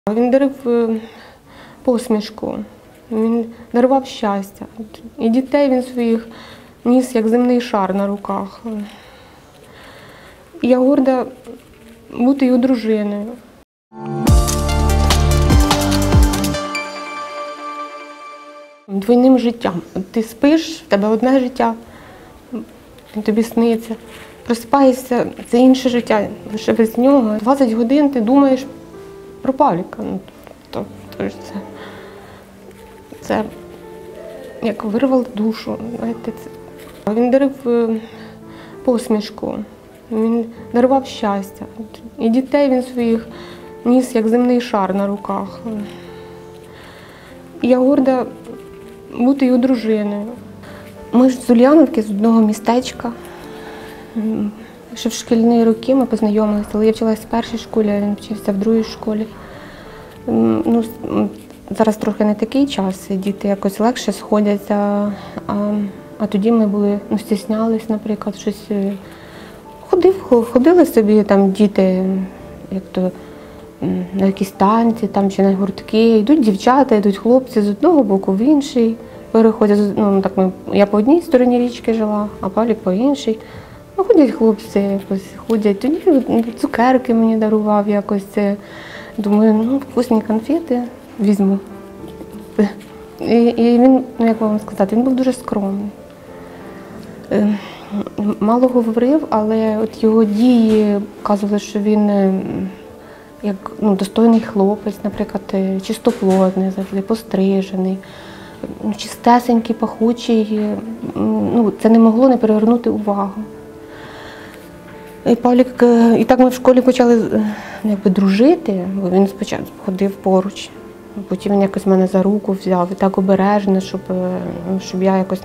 Він дарив посмішку, він дарував щастя. І дітей він своїх ніс, як земний шар на руках. І я горда бути його дружиною. Двойним життям. Ти спиш, в тебе одне життя, тобі сниться. Просипаєшся, це інше життя, лише без нього. 20 годин ти думаєш про Павліка. Це як вирвало душу. Знаєте, Він дарив посмішку, він дарував щастя. І дітей він своїх ніс, як земний шар на руках. І я горда бути його дружиною. Ми ж з Ульяновки, з одного містечка. Ще в шкільні роки ми познайомилися, але я вчилася в першій школі, а він вчився в другій школі. Зараз трохи не такий час, діти якось легше сходяться, а тоді ми були, стіснялись, наприклад, щось. Ходили собі там діти, як то на якісь танці там, чи на гуртки. Йдуть дівчата, йдуть хлопці з одного боку в інший. Переходять, я по одній стороні річки жила, а Павлік по іншій. Ходять хлопці, якось ходять. Тоді цукерки мені дарував якось. Думаю, вкусні конфети візьму. І він, як вам сказати, він був дуже скромний. Мало говорив, але от його дії показували, що він як достойний хлопець, наприклад, чистоплотний, завжди пострижений, чистесенький, пахучий. Це не могло не привернути увагу. І Павлік, і так ми в школі почали дружити, бо він спочатку ходив поруч. Потім він якось мене за руку взяв і так обережно, щоб я якось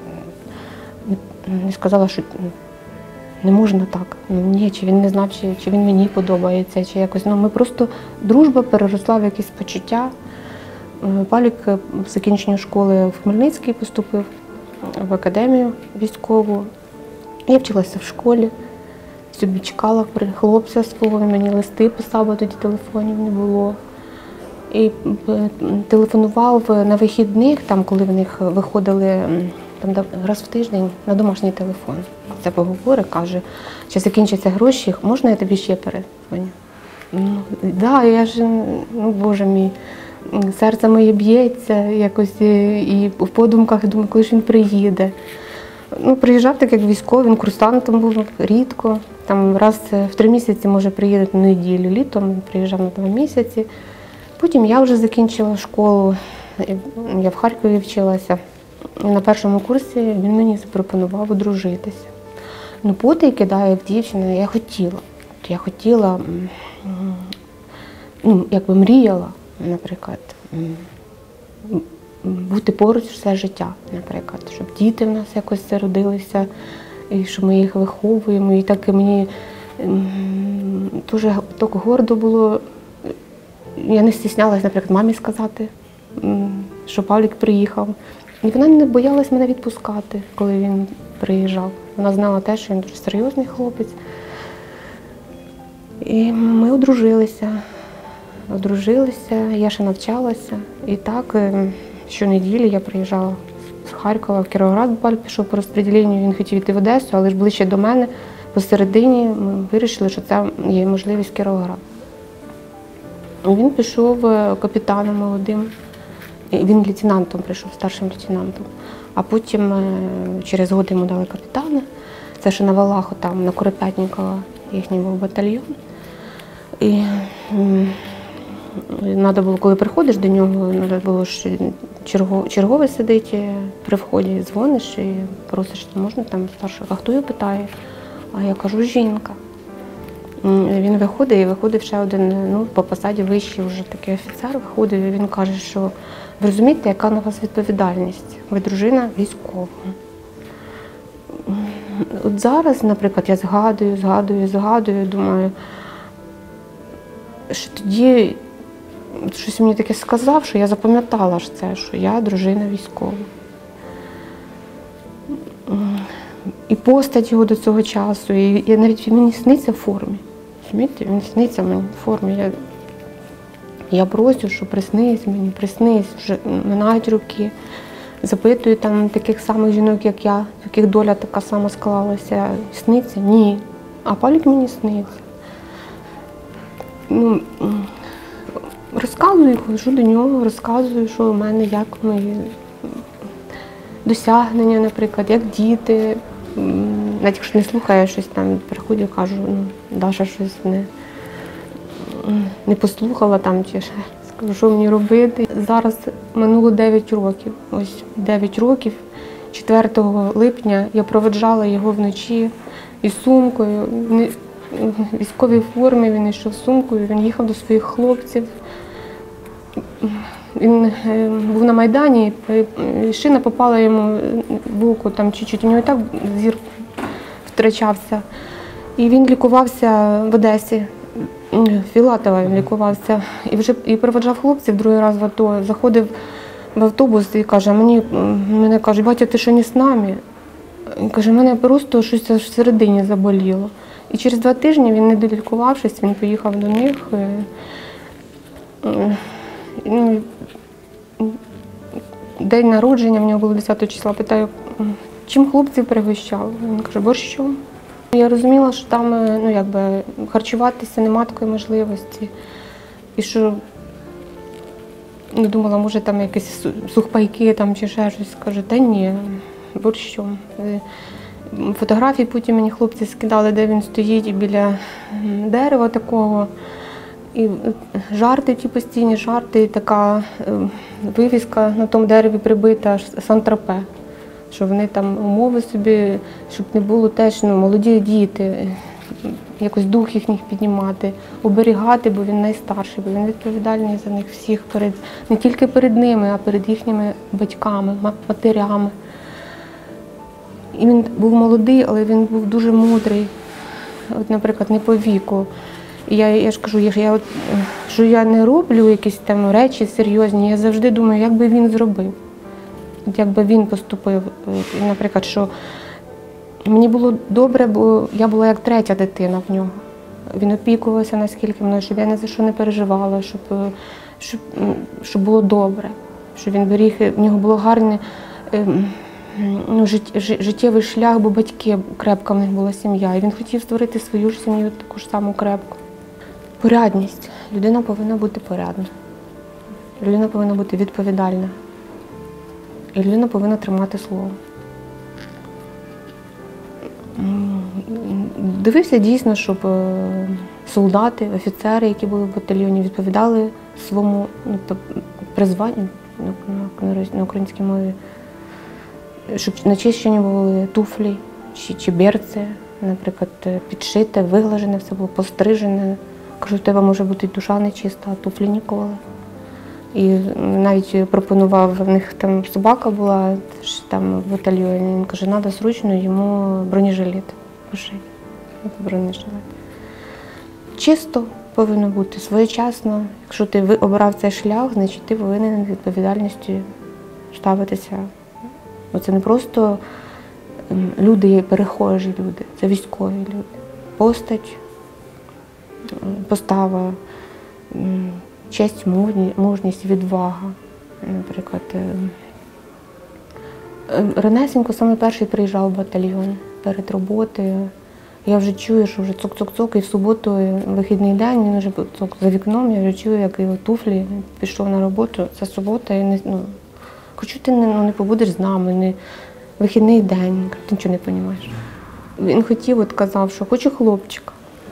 не сказала, що не можна так. Ні, чи він не знав, чи він мені подобається, чи якось. Ми просто, дружба переросла в якісь почуття. Павлік в закінченню школи в Хмельницький поступив, в академію військову. Я вчилася в школі, собі чекала хлопця свого, він мені листи писав, бо тоді телефонів не було. І телефонував на вихідних, коли в них виходили раз в тиждень на домашній телефон. Це поговорить, каже, чи закінчаться гроші, можна я тобі ще передзвоню? Я ж, Боже мій, серце моє б'ється якось, і в подумках думаю, коли ж він приїде. Приїжджав так, як військовий, він курсантом був рідко. Раз в 3 місяці, може, приїде на неділю, літом приїжджав на 2 місяці. Потім я вже закінчила школу, я в Харкові вчилася. На першому курсі він мені запропонував одружитися. Потайки, як дівчина, я хотіла, якби мріяла, наприклад, бути поруч все життя, наприклад, щоб діти в нас якось родилися, і що ми їх виховуємо. І так мені дуже так гордо було. Я не стіснялася, наприклад, мамі сказати, що Павлік приїхав. І вона не боялась мене відпускати, коли він приїжджав. Вона знала те, що він дуже серйозний хлопець. І ми одружилися, я ще навчалася. І так, щонеділі я приїжджала з Харкова в Кіровоград, Павлік пішов по розподіленню, він хотів йти в Одесу, але ж ближче до мене, посередині ми вирішили, що це є можливість Кіровоград. Він пішов капітаном молодим, він лейтенантом прийшов, старшим лейтенантом. А потім через год йому дали капітана. Це ще на Валаху, на Куропятнікова, їхній був батальйон. І треба було, коли приходиш до нього, треба було, що черговий сидить при вході, дзвониш і просиш, можна там старшого, а хто його питає? А я кажу, жінка. Він виходить, і виходив ще один, по посаді вищий вже такий офіцер, виходив, і він каже, що ви розумієте, яка на вас відповідальність? Ви дружина військова. От зараз, наприклад, я згадую, думаю, що тоді щось мені таке сказав, що я запам'ятала ж це, що я дружина військова. І постать його до цього часу, і навіть мені сниться в формі. Розумієте, він сниться мені в формі. Я просю, що приснись мені, приснись, вже минають роки. Запитую там таких самих жінок, як я, в яких доля така сама склалася. Сниться? Ні. А Палік мені сниться. Ну, розказую, ходжу до нього, розказую, що в мене, як мої досягнення, наприклад, як діти. Навіть якщо не слухає щось там, приходжу, кажу, ну, Даша щось не послухала там чи ще. Скажу, що мені робити. Зараз минуло 9 років. Ось 9 років, 4 липня я проведжала його вночі із сумкою. В військовій формі він йшов з сумкою, він їхав до своїх хлопців. Він був на Майдані, і шина попала йому в око, там чуть-чуть, у нього і так зір втрачався. І він лікувався в Одесі, в Філатова він лікувався. І проведжав хлопців другий раз в АТО, заходив в автобус і каже, мене каже, батя, ти що не з нами? Він каже, мене просто щось аж всередині заболіло. І через 2 тижні він, не долікувавшись, він поїхав до них. День народження в нього було 10 числа, питаю, чим хлопців пригощав? Він каже, борщом. Я розуміла, що там харчуватися нема такої можливості. І що думала, може там якісь сухпайки там, чи ще щось. Каже, та ні, борщом. Фотографії потім мені хлопці скидали, де він стоїть біля дерева такого. І жарти, ті постійні жарти, і така вивіска на тому дереві прибита, Сан-Тропе. Що вони там умови собі, щоб не було теж молоді діти, якось дух їхніх піднімати, оберігати, бо він найстарший, бо він відповідальний за них всіх, не тільки перед ними, а перед їхніми батьками, матерями. І він був молодий, але він був дуже мудрий, от, наприклад, не по віку. І я ж кажу, що я не роблю якісь там речі серйозні, я завжди думаю, як би він зробив, як би він поступив. Наприклад, що мені було добре, бо я була як 3-я дитина в нього. Він опікувався наскільки мною, щоб я ні за що не переживала, щоб було добре, щоб він беріг, в нього було гарне життєвий шлях, бо батьки, крепка в них була сім'я. І він хотів створити свою ж сім'ю, таку ж саму крепку. Порядність. Людина повинна бути порядна. Людина повинна бути відповідальна. І людина повинна тримати слово. Дивився дійсно, щоб солдати, офіцери, які були в батальйоні, відповідали своєму призванню на українській мові. Щоб начищені були туфлі чи берці, наприклад, підшите, виглажене, все було пострижене. Кажу, у тебе може бути душа нечиста, а туфлі ніколи. І навіть пропонував, в них там собака була там в батальйоні, він каже, треба срочно йому бронежилет пошити. Бронежилет. Чисто повинно бути, своєчасно. Якщо ти обрав цей шлях, значить ти повинен з відповідальністю ставитися. Це не просто люди, перехожі люди, це військові люди. Постать, постава, честь, мужність, відвага. Наприклад, ранесенько саме перший приїжджав в батальйон перед роботою. Я вже чую, що вже цок-цок-цок, і в суботу, вихідний день, він вже цок за вікном, я вже чую, як його туфлі, пішов на роботу, це субота, і хочу ти не побудеш з нами, вихідний день, ти нічого не розумієш. Він хотів, казав, що хочу хлопчика.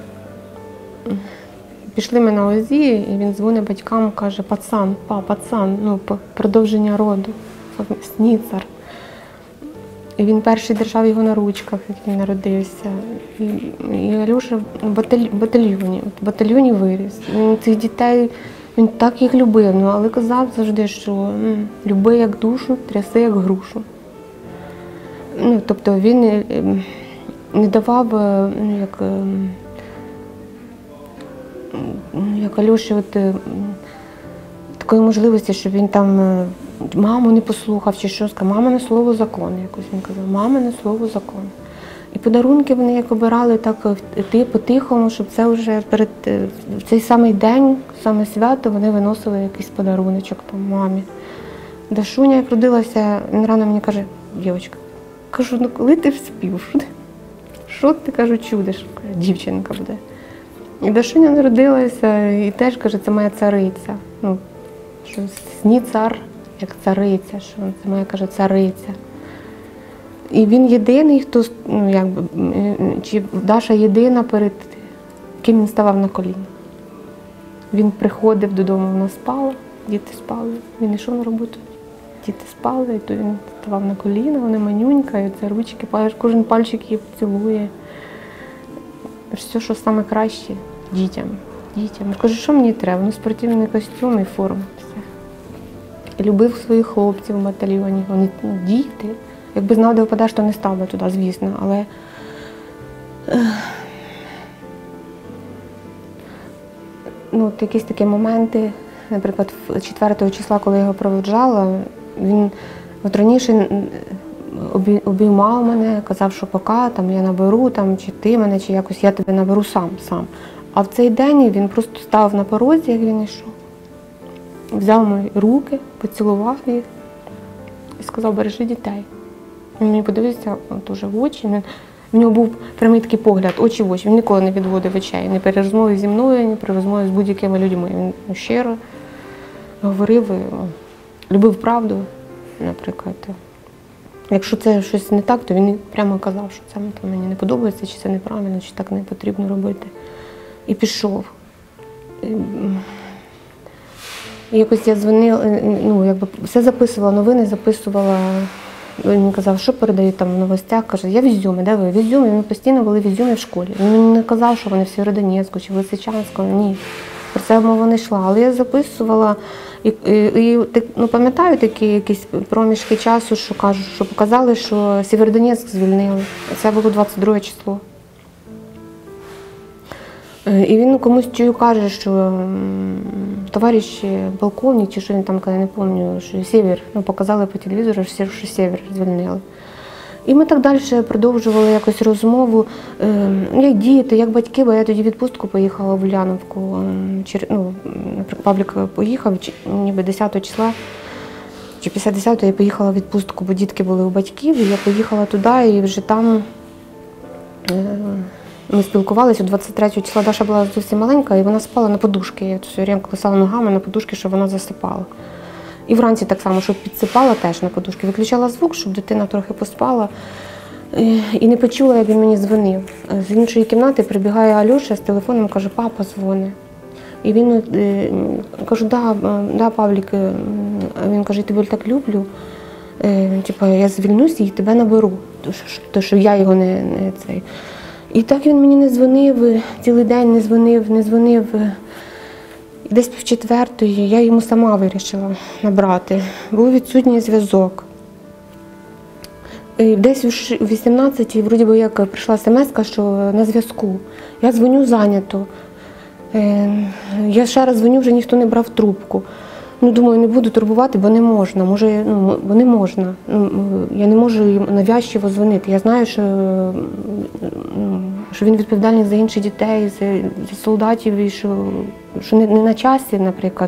Пішли ми на ОЗІ, і він дзвонить батькам, каже, пацан, продовження роду, сніцар. І він перший держав його на ручках, як він народився. І Альоша в батальйоні виріс. Він цих дітей, він так їх любив, але казав завжди, що люби як душу, тряси як грушу. Тобто він не давав, як Альоші, такої можливості, щоб він там маму не послухав чи що, сказав, мамине слово закон, якось він казав, мамине слово закон. І подарунки вони як обирали так по-тихому, щоб це вже в цей самий день, саме свято, вони виносили якийсь подаруночок там мамі. Дашуня, як родилася, він рано мені каже: дівчинка, кажу, ну коли ти вспів? Що ти, кажу, чудиш? Дівчинка буде. І Дашуня народилася, і теж, каже, це моя цариця. Ну, що сні цар, як цариця, що це моя, каже, цариця. І він єдиний, хто, ну, якби, чи Даша єдина, перед ким він ставав на коліна. Він приходив додому, вона спала, діти спали, він йшов на роботу, діти спали, і то він ставав на коліна, вона манюнька, і це ручки, кожен пальчик її поцілує. Все, що саме краще дітям. Дітям. Кажу, що мені треба? Ну, спортивний костюм і форма. Все. І любив своїх хлопців в батальйоні. Вони, ну, діти. Якби знав, де впадеш, то не став би туди, звісно. Але ну, от якісь такі моменти, наприклад, 4 числа, коли я його проводжала, він от раніше обіймав мене, казав, що поки там, я наберу, там, чи ти мене, чи якось я тебе наберу сам. А в цей день він просто став на порозі, як він йшов, взяв мої руки, поцілував їх і сказав: бережи дітей. Він мені подивився дуже в очі. В нього був прямий такий погляд, очі в очі. Він ніколи не відводив очей. Ні при розмові зі мною, ні при розмові з будь-якими людьми. Він щиро говорив, любив правду, наприклад. Якщо це щось не так, то він прямо казав, що це мені не подобається, чи це неправильно, чи так не потрібно робити. І пішов. І якось я дзвонила, ну, якби все записувала, новини записувала. Він казав, що передають там в новостях. Каже, я в Ізюмі, де ви? В Ізюмі. Ми постійно були в Ізюмі в школі. Він мені не казав, що вони в Сєвєродонецьку чи в Лисичанську. Ні. Про це мова не йшла. Але я записувала. І ну, пам'ятаю такі якісь проміжки часу, що кажуть, що показали, що Сєвєродонецьк звільнили. Це було 22 число. І він комусь чую каже, що товариш полковник, чи що він там каже, не пам'ятаю, що Сєвєр, ну, показали по телевізору, що Сєвєр звільнили. І ми так далі продовжували якось розмову, як діти, як батьки, бо я тоді в відпустку поїхала в Уляновку. Ну, наприклад, Павлік поїхав, ніби 10 числа, чи 50-10 я поїхала в відпустку, бо дітки були у батьків, і я поїхала туди, і вже там ми спілкувалися. 23 числа Даша була зовсім маленька, і вона спала на подушки. Я все время колесала ногами на подушки, щоб вона засипала. І вранці так само, щоб підсипала теж на подушки. Виключала звук, щоб дитина трохи поспала. І не почула, як він мені дзвонив. З іншої кімнати прибігає Альоша з телефоном, каже, папа дзвонить. І він, кажу, да, Павлік. Він каже, я тебе так люблю. Типа, я звільнюся і тебе наберу. То, що я його не цей. І так він мені не дзвонив, цілий день не дзвонив. І десь в 4-ї я йому сама вирішила набрати. Був відсутній зв'язок. І десь у 18-й, вроді би, як прийшла смс-ка, що на зв'язку. Я дзвоню зайнято. Я ще раз дзвоню, вже ніхто не брав трубку. Ну, думаю, не буду турбувати, бо не можна. Може, ну, бо не можна. Я не можу їм навязчиво дзвонити. Я знаю, що він відповідальний за інших дітей, за солдатів, і що не на часі, наприклад,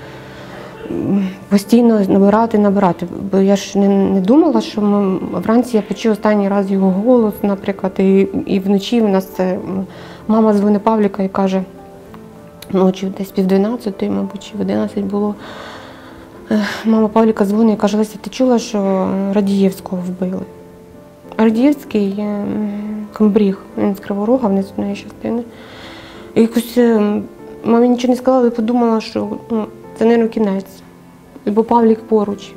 постійно набирати. Бо я ж не думала, що вранці я почула останній раз його голос, наприклад, і вночі в нас це мама дзвонить Павліка і каже, ночі десь 10:30, мабуть, чи в 11 було. Мама Павліка дзвонить і каже, Леся, ти чула, що Радієвського вбили? Радієвський комбриг, він з Кривого Рога, внесеної частини. І якось мамі нічого не сказала, і подумала, що це, мабуть, кінець, бо Павлік поруч.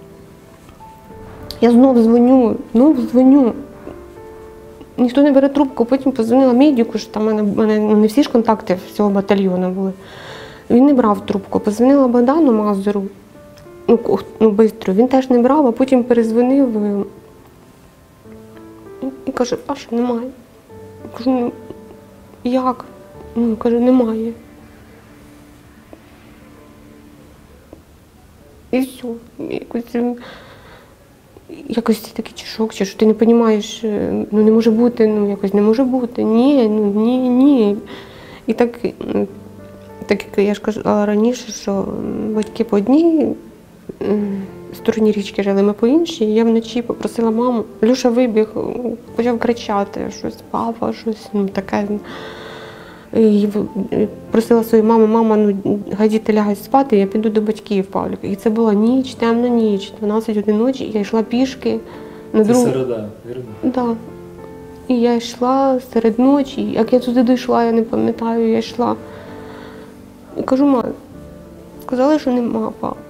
Я знову дзвоню. Ніхто не бере трубку, потім подзвонила медику, що там в мене не всі ж контакти всього батальйону були. Він не брав трубку. Подзвонила Богдану Мазуру, швидко, він теж не брав, а потім перезвонив і каже, Паша, немає. Я кажу, як? Каже, немає. І все. якось такий шок, чи що ти не розумієш, ну не може бути, ну якось не може бути, ні, ну ні. І так як я ж казала раніше, що батьки по одній стороні річки жили, ми по іншій. Я вночі попросила маму, Льоша вибіг, почав кричати, щось, папа, щось, ну таке. І просила свою маму, мама, ну хай діти лягають спати, я піду до батьків Павліка. І це була ніч, темна ніч, 12 ночі, я йшла пішки. Це середа, вірно? Так. Да. І я йшла серед ночі, як я туди дійшла, я не пам'ятаю, я йшла. І кажу, мам, сказали, що нема Павліка.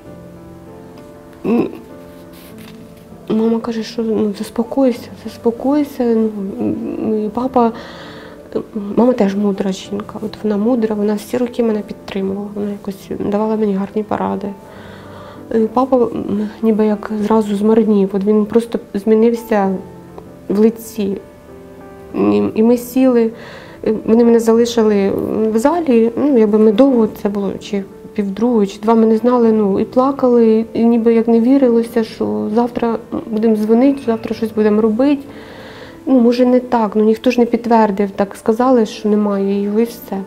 Мама каже, що ну, заспокойся. Ну, і папа, мама теж мудра жінка, от вона мудра, вона всі роки мене підтримувала, вона якось давала мені гарні поради. І папа ніби як зразу змарнів, от він просто змінився в лиці. І ми сіли, вони мене залишили в залі, ну якби ми довго, це було чи півдругої, чи два, ми не знали, ну і плакали, і ніби як не вірилося, що завтра будемо дзвонити, завтра щось будемо робити. Ну, може не так, ну ніхто ж не підтвердив, так сказали, що немає його і все.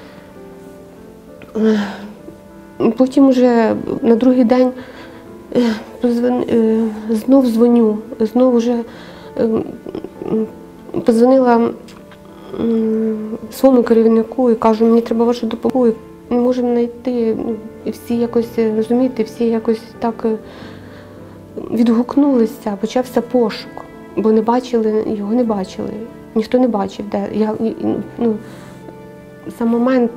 Потім вже на другий день знов дзвоню, знов вже подзвонила своєму керівнику і кажу, мені треба вашу допомогу, не можемо знайти. І всі якось, розумієте, всі якось так відгукнулися, почався пошук, бо не бачили, його не бачили, ніхто не бачив, де. Сам момент,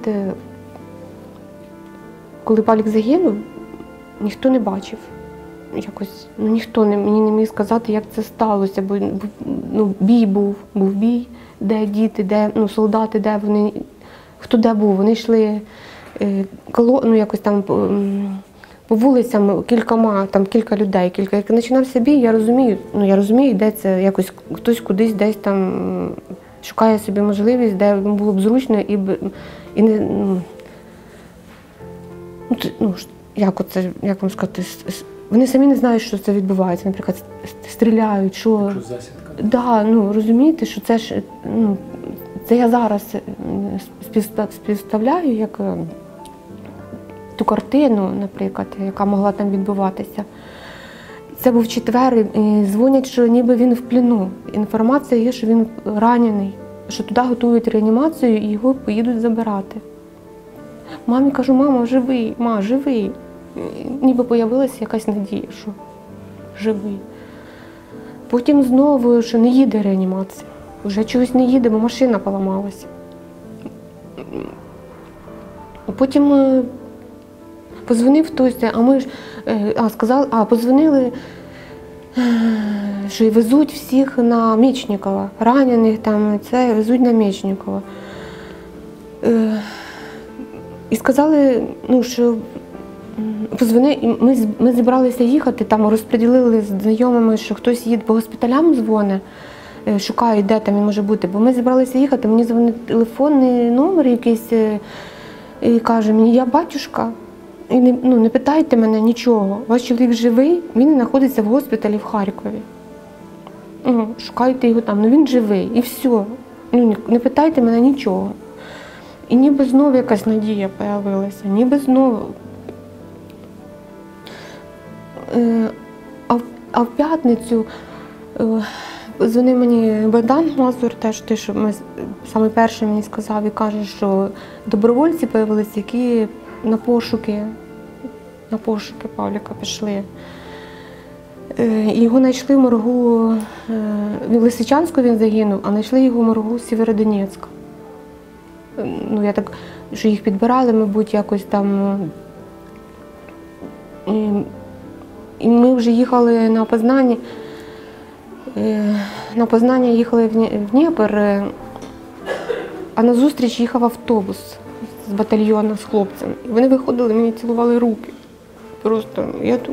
коли Павлік загинув, ніхто не бачив. Якось, ніхто мені не міг сказати, як це сталося, бо ну, бій був бій, де діти, де солдати, де вони, хто де був, вони йшли якось там по вулицям кілька людей, як починався бій, я розумію, де це якось хтось кудись десь там шукає собі можливість, де було б зручно і не, як вам сказати, вони самі не знають, що це відбувається, наприклад, стріляють, що… Засідка? Да, розумієте, що це ж, це я зараз співставляю, як ту картину, наприклад, яка могла там відбуватися. Це був четвер, і дзвонять, що ніби він в плену. Інформація є, що він ранений, що туди готують реанімацію і його поїдуть забирати. Мамі кажу, мама, живий, живий. Ніби з'явилася якась надія, що живий. Потім знову, що не їде реанімація. Вже чогось не їде, бо машина поламалася. Потім позвонив хтось, позвонили, що везуть всіх на Мечникова, ранених там, це везуть на Мечникова. І сказали, що ми зібралися їхати, там розподілили з знайомими, що хтось їде по госпіталям, дзвонить, шукають, де там він може бути. Бо ми зібралися їхати, мені дзвонить телефонний номер якийсь, і каже мені, я батюшка, і не питайте мене нічого, ваш чоловік живий, він знаходиться в госпіталі в Харкові. Шукайте його там, він живий, і все. Не питайте мене нічого. І ніби знову якась надія з'явилася, ніби знову. А в п'ятницю дзвонив мені Богдан Мазур, теж те, що саме перший мені сказав, і каже, що добровольці з'явилися, які на пошуки Павліка пішли. Його знайшли в моргу, в Лисичанську він загинув, а знайшли його в моргу Сєвєродонецька. Я так, що їх підбирали, мабуть, якось там. І ми вже їхали на опознання. На опознання їхали в Дніпр, а на зустріч їхав автобус з батальйону з хлопцями. Вони виходили, мені цілували руки. Просто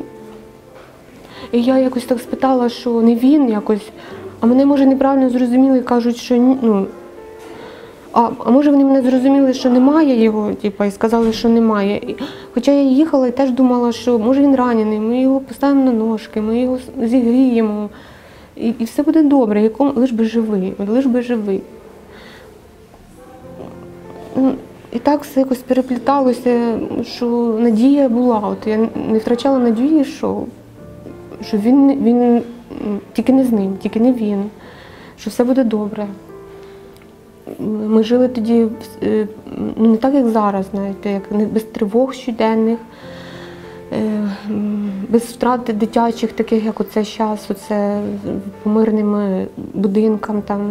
і я якось так спитала, що не він якось, а мене, може, неправильно зрозуміли, кажуть, що а може вони мене зрозуміли, що немає його, типу, і сказали, що немає. Хоча я їхала і теж думала, що може він ранений, ми його поставимо на ножки, ми його зігріємо, і все буде добре, лиш би живий, лиш би живий. І так все якось перепліталося, що надія була. От я не втрачала надії, що він тільки не з ним, тільки не він, що все буде добре. Ми жили тоді не так, як зараз, знаєте, як без тривог щоденних, без втрат дитячих, таких, як оце зараз, оце по мирним будинкам там.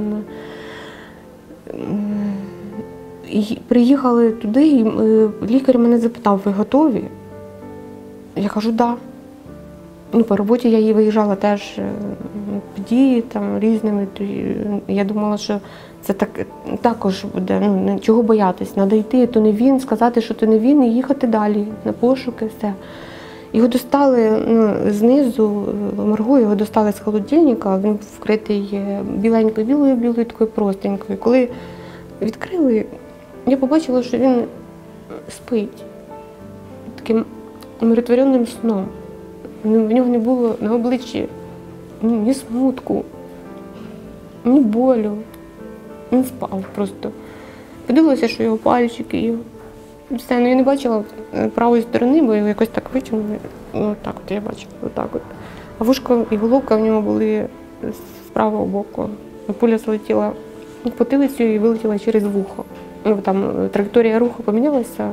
І приїхали туди, і лікар мене запитав, ви готові? Я кажу, так. Да. Ну, по роботі я виїжджала теж події там різними. Я думала, що це також буде, ну, чого боятись. Треба йти, то не він, сказати, що то не він, і їхати далі на пошуки, все. Його достали знизу, Марго, його достали з холодильника, він був вкритий білою такою простенькою. Коли відкрили, я побачила, що він спить таким умиротвореним сном. В нього не було на обличчі ні смутку, ні болю. Він спав просто. Подивилася, що його пальчики. Все, ну я не бачила правої сторони, бо його якось так витягнули. Отак от я бачила, отак от. А вушко і головка в нього були з правого боку. Пуля злетіла в потилицю і вилетіла через вухо. Ну, там траєкторія руху помінялася.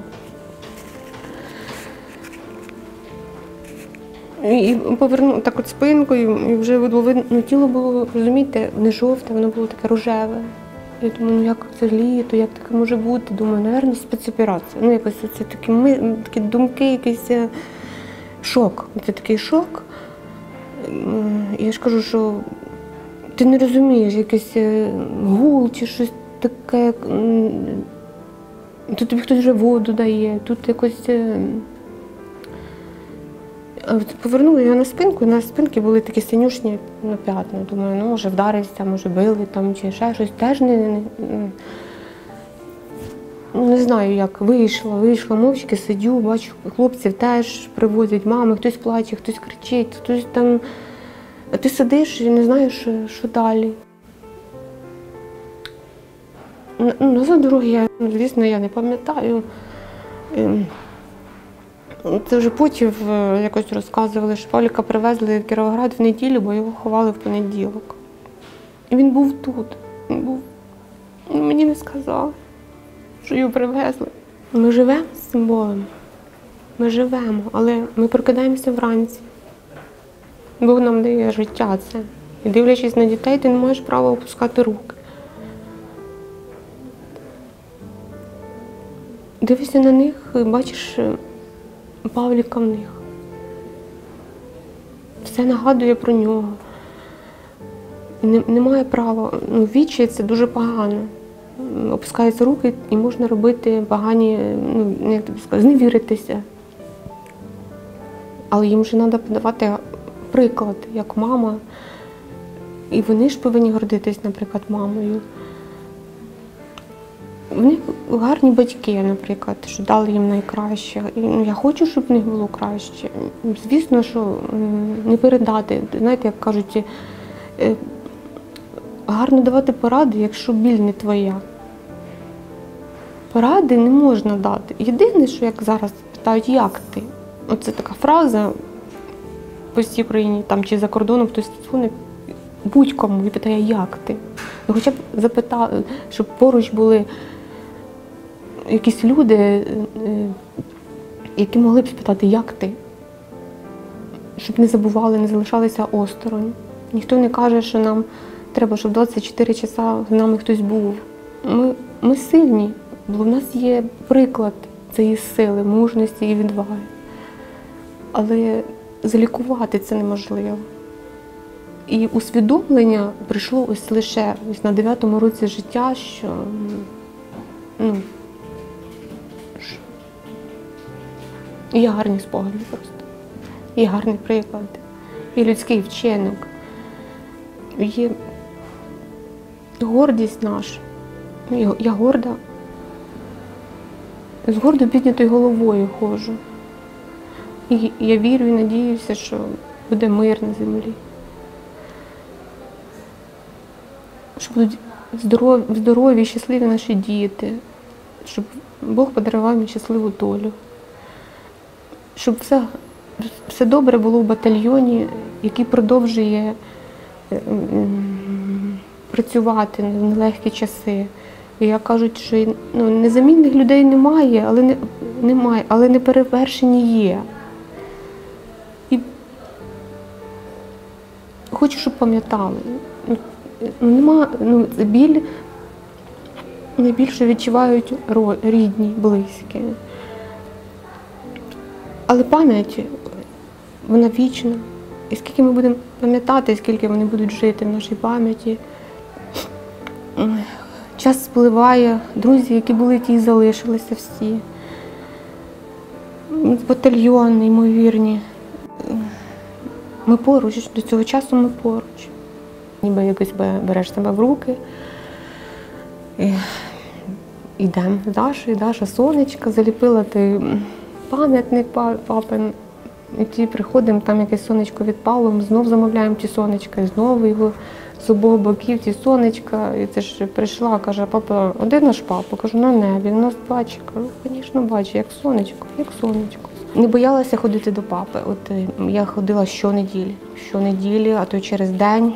І повернув так от спинкою, і вже видно, тіло було, розумієте, не жовте, воно було таке рожеве. Я думаю, ну як це літо, як таке може бути? Думаю, напевно, спецоперація. Ну, якось це такі думки, якийсь шок. Це такий шок. Я ж кажу, що ти не розумієш, якийсь гул чи щось таке. Тут тобі хтось вже воду дає, тут якось. Повернули його на спинку, і на спинці були такі синюшні п'ятна. Думаю, ну може вдарився, може били там чи ще щось. Теж не знаю як, вийшла мовчки, сидю, бачу, хлопців теж привозять, мами, хтось плаче, хтось кричить, хтось там. А ти сидиш і не знаєш, що далі. Назад дороги, звісно, я не пам'ятаю. Це вже потім якось розказували, що Павліка привезли в Кіровоград в неділю, бо його ховали в понеділок. І він був тут. Мені не сказали, що його привезли. Ми живемо з цим болем. Ми живемо, але ми прокидаємося вранці. Бог нам дає життя це. І дивлячись на дітей, ти не маєш права опускати руки. Дивишся на них, бачиш Павліка в них. Все нагадує про нього. Немає права. Ну, відчай – це дуже погано. Опускаються руки і можна робити погані, ну, як тобі сказати, зневіритися. Але їм вже треба подавати приклад, як мама. І вони ж повинні гордитись, наприклад, мамою. Вони гарні батьки, наприклад, що дали їм найкраще. І, ну, я хочу, щоб в них було краще. Звісно, що не передати. Знаєте, як кажуть, гарно давати поради, якщо біль не твоя. Поради не можна дати. Єдине, що як зараз питають, як ти? Оце така фраза по всій країні, там, чи за кордоном хтось дзвонить будь-кому і питає, як ти? Ну, хоча б запитали, щоб поруч були якісь люди, які могли б спитати, як ти? Щоб не забували, не залишалися осторонь. Ніхто не каже, що нам треба, щоб 24 часа з нами хтось був. Ми сильні, бо в нас є приклад цієї сили, мужності і відваги. Але залікувати це неможливо. І усвідомлення прийшло ось лише ось на 9-му році життя, що, ну, є гарні спогади просто, є гарний приклад, є людський вчинок, є гордість наша, Я горда. З гордо піднятою головою ходжу. І я вірю і надіюся, що буде мир на землі. Щоб будуть здорові і щасливі наші діти. Щоб Бог подарував їм щасливу долю. Щоб все добре було в батальйоні, який продовжує працювати в нелегкі часи. І як кажуть, що незамінних людей немає, але неперевершені є. І хочу, щоб пам'ятали. Біль найбільше відчувають рідні, близькі. Але пам'ять, вона вічна. І скільки ми будемо пам'ятати, скільки вони будуть жити в нашій пам'яті. Час спливає, друзі, які були, ті і залишилися всі. Батальйон, неймовірні. Ми поруч, до цього часу ми поруч. Ніби якось береш себе в руки. Йдемо з Дашою, Даша сонечка, заліпила той пам'ятник папин. І ті приходимо, там якесь сонечко відпало, ми знов замовляємо ті сонечка, і знову його з обох боків ті сонечка. І це ж прийшла, каже, папа, а де наш папа? Кажу, на небі, він нас бачить. Кажу, звісно, бачить, як сонечко, як сонечко. Не боялася ходити до папи. От я ходила щонеділі, а то й через день.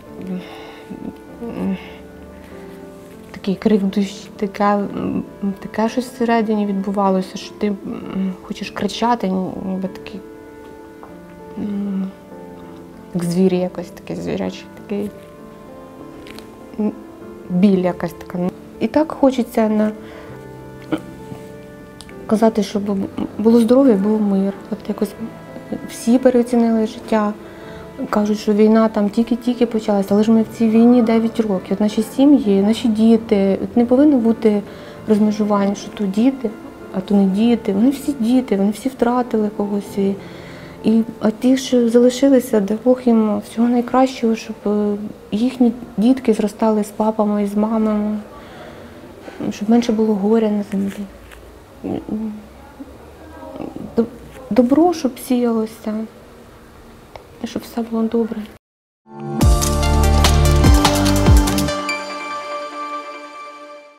Такий крик душі, таке щось всередині відбувалося, що ти хочеш кричати, ніби такий, як звір якось, такий звірячий, такий біль якась така. І так хочеться казати, щоб було здоров'я, був мир. От якось всі переоцінили життя. Кажуть, що війна там тільки-тільки почалася, але ж ми в цій війні 9 років. От наші сім'ї, наші діти. От не повинно бути розмежування, що то діти, а то не діти. Вони всі діти, вони всі втратили когось. А ті, що залишилися, дай Бог їм всього найкращого, щоб їхні дітки зростали з папами і з мамами, щоб менше було горя на землі. Добро, щоб сіялося, щоб все було добре.